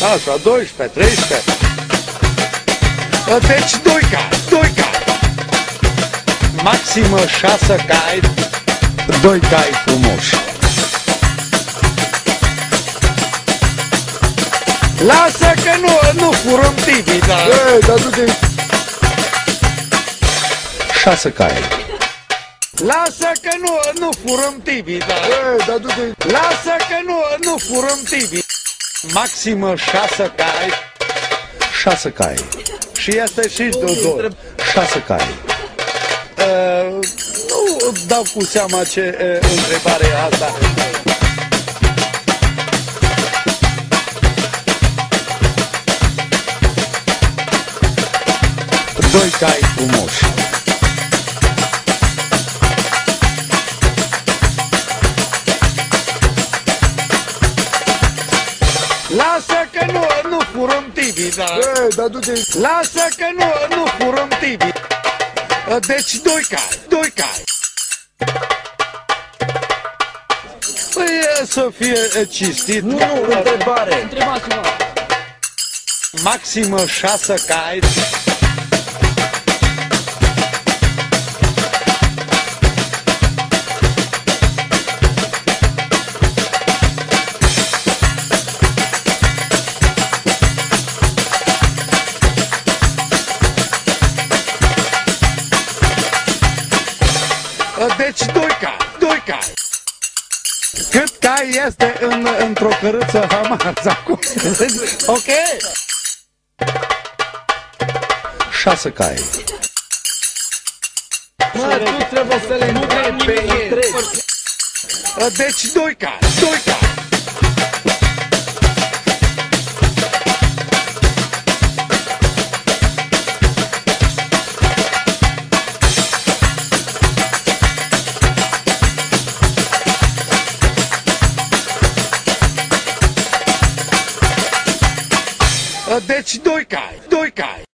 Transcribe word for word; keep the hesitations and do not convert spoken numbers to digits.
Așa, doisprezece, treisprezece. Deci doi cai, doi cai. Maximă șase cai, doi cai frumoși. Lasă că nu, nu furăm tibii, da. Ei, dar du-te. Șase cai. Lasă că nu, nu furăm tibii, da. Ei, dar du-te. Lasă că nu, nu furăm tibii. Maximă șase cai. Șase cai. Și este și doi. Șase cai. Uh, nu dau cu seama ce uh, întrebare e asta. Doi cai frumoși. Lasă că nu, nu furăm tibii, da. Ei, dar du-te. Lasă că nu, nu furăm tibii. Deci doi cai, doi cai. Păi să fie cinstit. Nu, nu, întrebare. Întrebați-mă. Maximă șase cai. Deci doi cai, doi cai. Cât cai este în, într-o cărăță Hamas acum? Ok? Șase cai. Mă, tu trebuie să le întrebi pe ei. Deci doi cai, doi cai. Deci doi cai, doi cai.